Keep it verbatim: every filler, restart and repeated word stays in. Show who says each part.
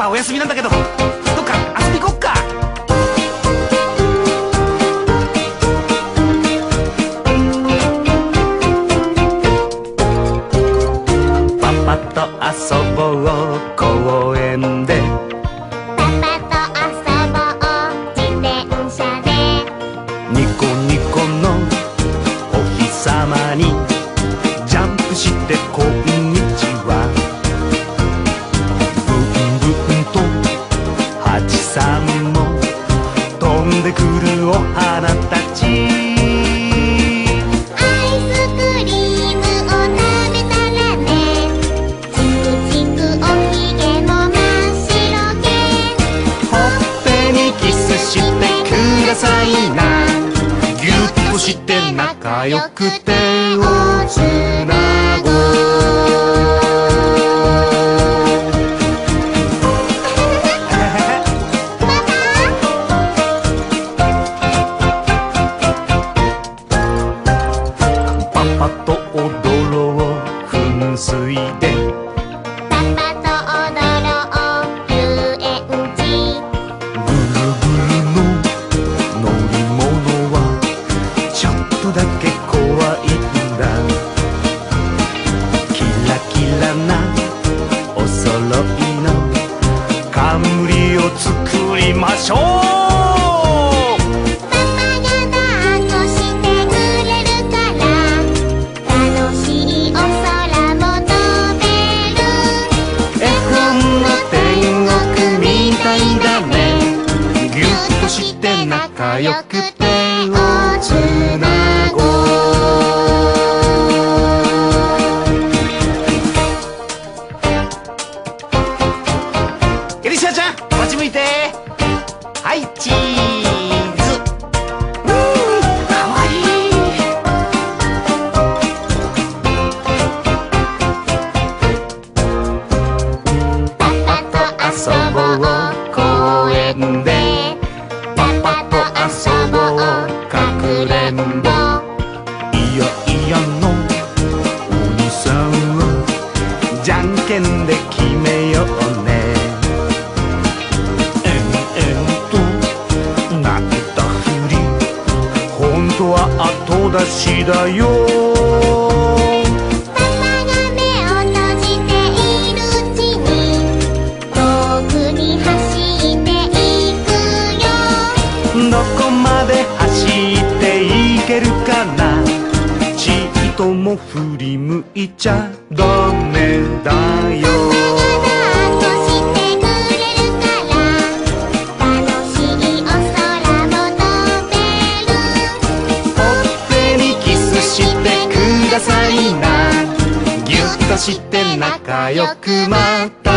Speaker 1: はお休みなんだけど、どっか遊び行こっか。パパと遊ぼう公園で、
Speaker 2: パパと遊ぼう自転車で、
Speaker 1: ニコニコのお日様にジャンプしてこんにちは。ブンブンとハチさんも飛んでくるお花たち。
Speaker 2: アイスクリームを食べたらね、チクチクおひげも真っ白け、
Speaker 1: ほっぺにキスしてくださいな。ぎゅっとして仲良く手をつなごう。パパと踊ろう噴水で、
Speaker 2: パパと踊ろう遊園地、
Speaker 1: ぐるぐるの乗り物はちょっとだけ怖いんだ。キラキラなおそろいの冠を作りましょう。
Speaker 2: パパが抱っこしてくれるから、楽しいお空も飛べる。
Speaker 1: 絵本の天国みたいだね。ぎゅっとして仲良く手をつなごう。エリシアちゃん、こっち向いて。はい、チーズ。うーん、かわいい。パパと遊ぼう公園で、パパと遊ぼうかくれんぼ。いやいやのお兄さんはじゃんけんで決めようね。えんえんとなったふり、ほんとは後出しだよ。
Speaker 2: パパが目を閉じているうちに遠くに走っていくよ。
Speaker 1: どこまで走っていけるかな。ちっとも振り向いちゃダメだよ。
Speaker 2: 抱っこしてくれるから、楽しいお空も飛べる。
Speaker 1: ほっぺにキスしてくださいな。ぎゅっとして仲良くまた